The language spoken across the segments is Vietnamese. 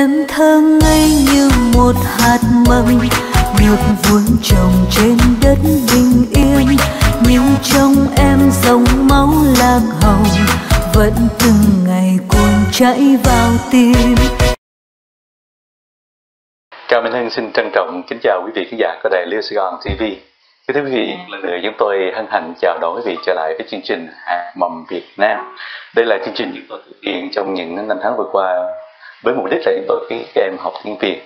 em thơ ngây như một hạt mầm được vun trồng trên đất bình yên, nhưng trong em dòng máu lạc hồng vẫn từng ngày cuồn chảy vào tim. Cao Minh Hưng xin trân trọng kính chào quý vị khán giả của đài Liêu Sài Gòn TV. Kính thưa quý vị, lần nữa chúng tôi hân hạnh chào đón quý vị trở lại với chương trình Hạt Mầm Việt Nam. Đây là chương trình chúng tôi thực hiện trong những năm tháng vừa qua với mục đích là chúng tôi khuyến các em học tiếng Việt.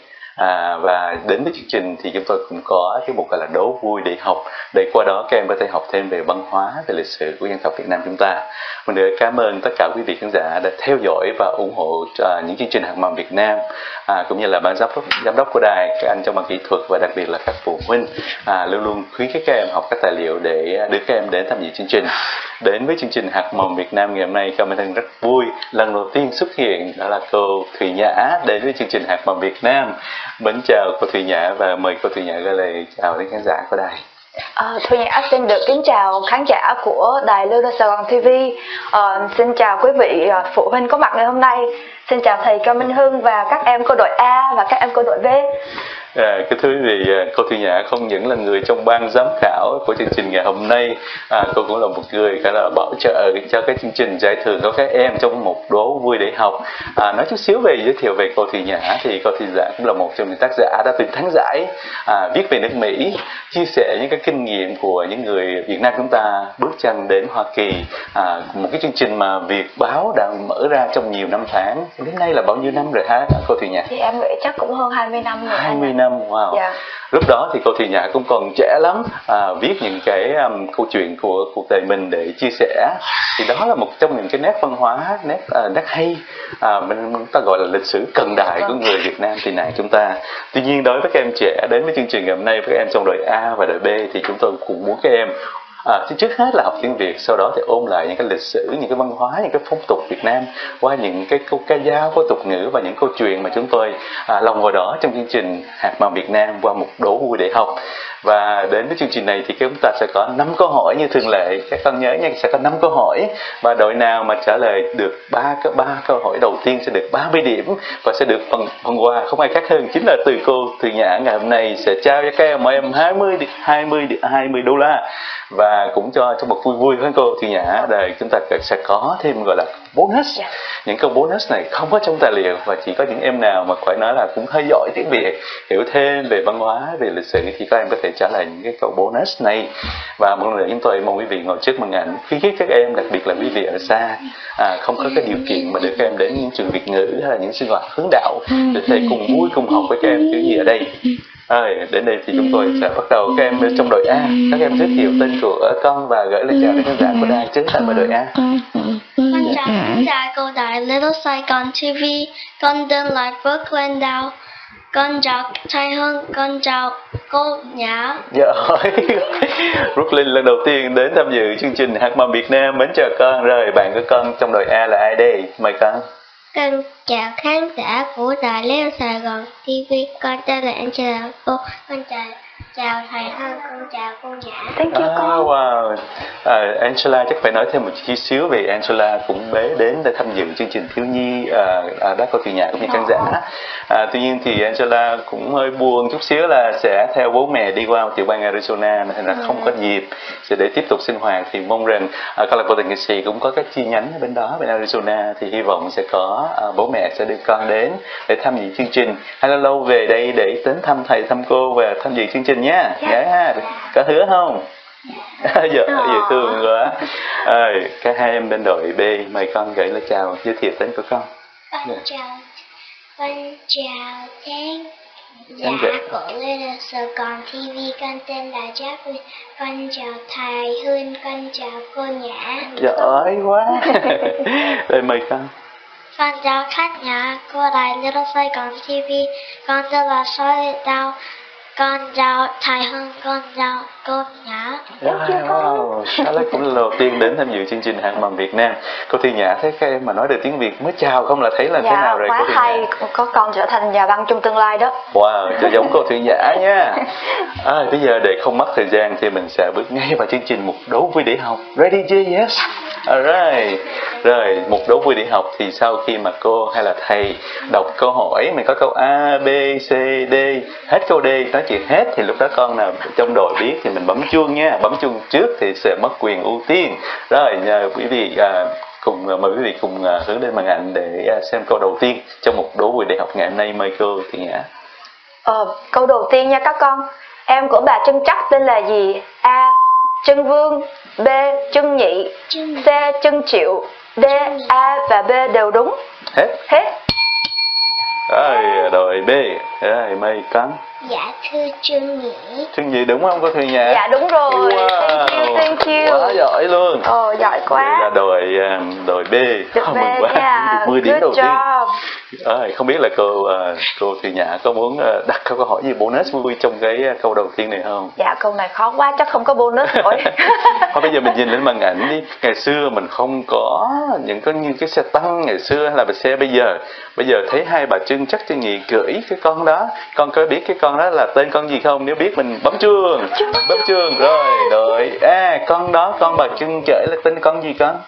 Và đến với chương trình thì chúng tôi cũng có cái mục gọi là đố vui để học, để qua đó các em có thể học thêm về văn hóa, về lịch sử của dân tộc Việt Nam chúng ta. Một nữa cảm ơn tất cả quý vị khán giả đã theo dõi và ủng hộ những chương trình Hạt Mầm Việt Nam, cũng như là ban giám đốc của đài, các anh trong ban kỹ thuật và đặc biệt là các phụ huynh luôn luôn khuyến khích các em học các tài liệu để đưa các em đến tham dự chương trình. Đến với chương trình Hạt Mầm Việt Nam ngày hôm nay, Cao Minh Hưng rất vui lần đầu tiên xuất hiện, đó là cô Thùy Nhã đến với chương trình Hạt Mầm Việt Nam. Mến chào cô Thùy Nhã và mời cô Thùy Nhã gửi lời chào đến khán giả của đài. Thùy Nhã xin được kính chào khán giả của đài Lưu Sài Gòn TV. Xin chào quý vị phụ huynh có mặt ngày hôm nay. Xin chào thầy Cao Minh Hưng và các em của đội A và các em của đội B. Cái thưa quý vị, cô Thùy Nhã không những là người trong ban giám khảo của chương trình ngày hôm nay, cô cũng là một người khá là bảo trợ cho cái chương trình giải thưởng của các em trong một đố vui để học. Nói chút xíu về giới thiệu về cô Thùy Nhã thì cô Thùy Nhã cũng là một trong những tác giả đã từng thắng giải viết về nước Mỹ, chia sẻ những cái kinh nghiệm của những người Việt Nam chúng ta bước chân đến Hoa Kỳ. Một cái chương trình mà Việt báo đã mở ra trong nhiều năm tháng, đến nay là bao nhiêu năm rồi hả cô Thùy Nhã? Thì em nghĩ chắc cũng hơn 20 năm rồi. 20 năm, wow. Dạ. Lúc đó thì cô Thùy Nhã cũng còn trẻ lắm, viết những cái câu chuyện của cuộc đời mình để chia sẻ. Thì đó là một trong những cái nét văn hóa, nét hay, mình ta gọi là lịch sử cận đại của người Việt Nam thì này chúng ta. Tuy nhiên đối với các em trẻ đến với chương trình ngày hôm nay, với các em trong đội A và đội B thì chúng tôi cũng muốn các em trước hết là học tiếng Việt, sau đó thì ôn lại những cái lịch sử, những cái văn hóa, những cái phong tục Việt Nam qua những cái câu ca dao, câu tục ngữ và những câu chuyện mà chúng tôi lồng vào đó trong chương trình Hạt Mầm Việt Nam qua một đố vui để học. Và đến với chương trình này thì chúng ta sẽ có 5 câu hỏi như thường lệ, các con nhớ nha, sẽ có 5 câu hỏi và đội nào mà trả lời được 3 câu hỏi đầu tiên sẽ được 30 điểm và sẽ được phần quà không ai khác hơn chính là từ cô Thùy Nhã ngày hôm nay sẽ trao cho các em mỗi em 20 đô la. Và cũng cho một vui vui với cô Thùy Nhã, đây chúng ta sẽ có thêm gọi là bonus. Những câu bonus này không có trong tài liệu và chỉ có những em nào mà phải nói là cũng hơi giỏi tiếng Việt, hiểu thêm về văn hóa, về lịch sử thì các em có thể trả lời những cái câu bonus này. Và một lần chúng tôi mong quý vị ngồi trước màn ảnh, khuyến khích các em, đặc biệt là quý vị ở xa không có cái điều kiện mà được các em đến những trường Việt ngữ hay là những sinh hoạt hướng đạo để có thể cùng vui cùng học với các em kiểu gì ở đây. Đến đây thì chúng tôi sẽ bắt đầu. Các em trong đội A, các em giới thiệu tên của con và gửi lời chào đến khán giả của đài trước tại đội A. Con chào cô đài Little Saigon TV, con tên là Brooklyn Đào. Con chào thầy Hưng, con chào cô Nhã. Dạ, Brooklyn lần đầu tiên đến tham dự chương trình Hạt Mầm Việt Nam. Mến chào con. Rồi bạn của con trong đội A là ai đây? Mời con. Con chào khán giả của đài Liêu Sài Gòn TV, con tên là Angela. Con chào thầy Hưng, con chào cô Nhã. Thank you con. Wow. Angela chắc phải nói thêm một chút xíu về Angela cũng đến để tham dự chương trình thiếu nhi đó cô Thùy Nhã cũng như khán giả. Tuy nhiên thì Angela cũng hơi buồn chút xíu là sẽ theo bố mẹ đi qua tiểu bang Arizona nên là không có dịp để tiếp tục sinh hoạt. Thì mong rằng câu lạc bộ tình nghệ sĩ cũng có các chi nhánh ở bên đó, bên Arizona, thì hy vọng sẽ có bố mẹ sẽ đưa con đến để tham dự chương trình. Hay lâu lâu về đây để đến thăm thầy thăm cô và tham dự chương trình nhé. Dạ, có hứa không? Giờ thương quá. Các hai em bên đội B, mời con gửi lời chào, giới thiệu tên của con. Con chào khán giả của Little Sài Gòn TV, con tên là Jacqueline. Con chào thầy Hương, con chào cô Nhã. Giỏi quá. Đây mời con. Con chào khán giả của đài Little Sài Gòn TV, con tên là Soi Đào. Con chào thầy Hương, con chào cô Nhã. Wow, Charlotte cũng là đầu tiên đến tham dự chương trình Hạt Mầm Việt Nam. Cô Thùy Nhã thấy các em mà nói được tiếng Việt mới chào không là thấy là thế nào rồi? Quá cô Thùy hay, Nhã? có con trở thành nhà văn trong tương lai đó. Wow, cho giống cô Thùy Nhã nha. Bây giờ để không mất thời gian thì mình sẽ bước ngay vào chương trình Một Đố Vui Để Học. Ready chưa? Yes. Alright. Rồi, Một Đố Vui Để Học thì sau khi mà cô hay là thầy đọc câu hỏi, mình có câu A, B, C, D, hết câu D, nói chuyện hết thì lúc đó con nào trong đội biết thì mình bấm chuông nha. Bấm chuông trước thì sẽ mất quyền ưu tiên. Rồi, nhờ quý vị mời quý vị cùng hướng lên màn ảnh để xem câu đầu tiên trong Một Đố Vui Để Học ngày hôm nay. Mời cô Thùy Nhã. Câu đầu tiên nha các con. Em của bà Trân Trắc tên là gì? A. Trân Vương, B. Trân Nhị, C. Trân Triệu, D. A và B đều đúng. Hết. Rồi, đội B. Rồi, mời con. Dạ thưa Trân Nhị. Trân Nhị đúng không cô Thùy Nhã? Dạ đúng rồi. Wow. Thank you. Quá giỏi luôn. Giỏi quá. Đây là đội B. Mừng quá. Được 10 điểm đầu tiên. Không biết là cô Thùy Nhã có muốn đặt câu hỏi gì bonus vui trong cái câu đầu tiên này không? Dạ câu này khó quá, chắc không có bonus rồi. Thôi bây giờ mình nhìn lên màn ảnh đi. Ngày xưa mình không có những cái xe tăng ngày xưa hay là xe bây giờ thấy hai bà Trân Trắc Trân Nhị cưỡi cái con đó. Con có biết cái con đó là tên con gì không? Nếu biết mình bấm chuông. Bấm chuông rồi. Đội con đó, con bà Trân chở là tên con gì con?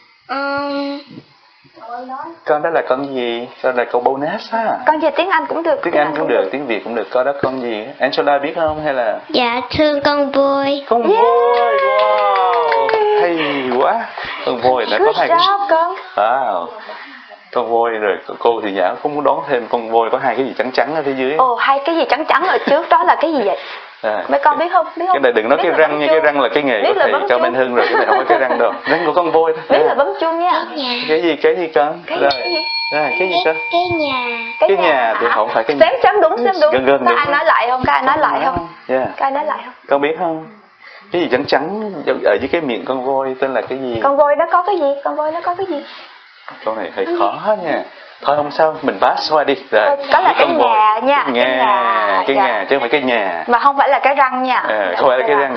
Con đó là con gì? Con là câu bonus á. Con gì tiếng Anh cũng được. Tiếng Anh cũng được, tiếng Việt cũng được. Con đó con gì? Angela biết không hay là? Dạ thưa con voi. Con voi. Wow, hay quá. Con voi đã có hai cái. Con. Wow. Con voi rồi cô thì Nhã không muốn đoán thêm con voi có hai cái gì trắng trắng ở phía dưới. Hai cái gì trắng trắng ở trước đó là cái gì vậy? Mấy con biết không? Cái này đừng nói cái răng nha, cái răng là cái nghề của thầy Cao Minh Hưng rồi, cái này không có cái răng đâu. Răng của con voi đó. Biết là bấm chuông nha. Cái gì con? Cái gì con? Cái nhà thì không phải cái nhà. Xem đúng. Gần Có ai nói lại không? Có ai nói lại không? Có ai nói lại không? Con biết không? Cái gì trắng trắng ở dưới cái miệng con voi tên là cái gì? Con voi nó có cái gì? Câu này hơi khó nha. Thôi không sao, mình pass qua đi. Rồi. Đó là cái nhà nha. Cái nhà chứ không phải cái nhà. Mà không phải là cái răng nha. Không phải là cái răng.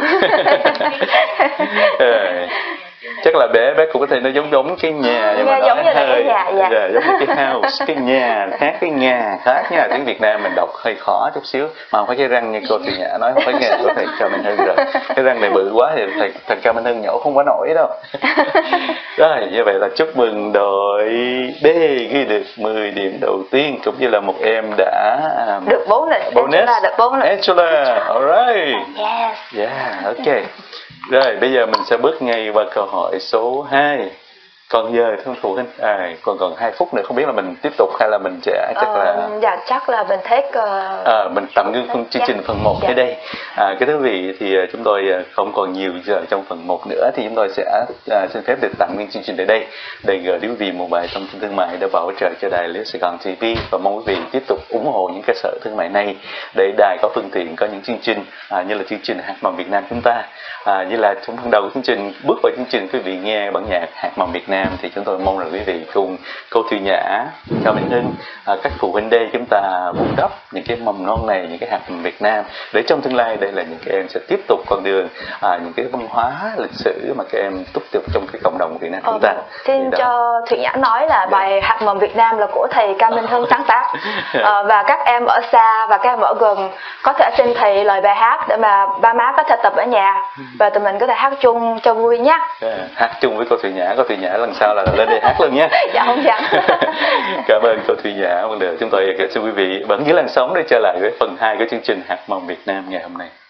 Chắc là bé cũng có thể nó giống cái nhà nhưng mà nó giống như là cái nhà. Giống như cái house, cái nhà khác, cái nhà khác nha. Tiếng Việt Nam mình đọc hơi khó chút xíu mà không phải cái răng như cô Thùy Nhã nói, không phải nghề của thầy Cao Minh Hưng rồi. Cái răng này bự quá thì thầy Cao Minh Hưng nhổ không có nổi đâu. Rồi như vậy là chúc mừng đội B ghi được 10 điểm đầu tiên, cũng như là một em đã được bonus. Angela, alright. Yes. Yeah, ok. Rồi bây giờ mình sẽ bước ngay vào câu hỏi số 2. Còn giờ thưa phụ huynh, còn 2 phút nữa, không biết là mình tiếp tục hay là mình sẽ chắc là mình take mình tạm ngưng chương trình phần 1 tới đây. Cái thưa quý vị thì chúng tôi không còn nhiều giờ trong phần 1 nữa thì chúng tôi sẽ xin phép được tạm ngưng chương trình tại đây để gửi đến quý vị một bài thông tin thương mại đã bảo trợ cho đài Liễu Sài Gòn TV, và mong quý vị tiếp tục ủng hộ những cơ sở thương mại này để đài có phương tiện có những chương trình như là chương trình Hạt Mầm Việt Nam chúng ta. Như là trong phần đầu của chương trình, bước vào chương trình quý vị nghe bản nhạc Hạt Mầm Việt Nam thì chúng tôi mong là quý vị cùng cô Thùy Nhã, Cao Minh Hưng, các phụ huynh đây chúng ta vun đắp những cái mầm non này, những cái hạt mầm Việt Nam để trong tương lai đây là những các em sẽ tiếp tục con đường những cái văn hóa lịch sử mà các em tiếp tục trong cái cộng đồng Việt Nam chúng ta. Xin cho Thùy Nhã nói là bài Hạt Mầm Việt Nam là của thầy Cao Minh Hưng sáng tác và các em ở xa và các em ở gần có thể xin thầy lời bài hát để mà ba má có thể tập ở nhà và tụi mình có thể hát chung cho vui nhé. Hát chung với cô Thùy Nhã lần sau là lên đây hát luôn nhé. Dạ không dám. Cảm ơn cô Thùy Nhã. Chúng tôi xin quý vị vẫn giữ làn sóng để trở lại với phần 2 của chương trình Hạt Mầm Việt Nam ngày hôm nay.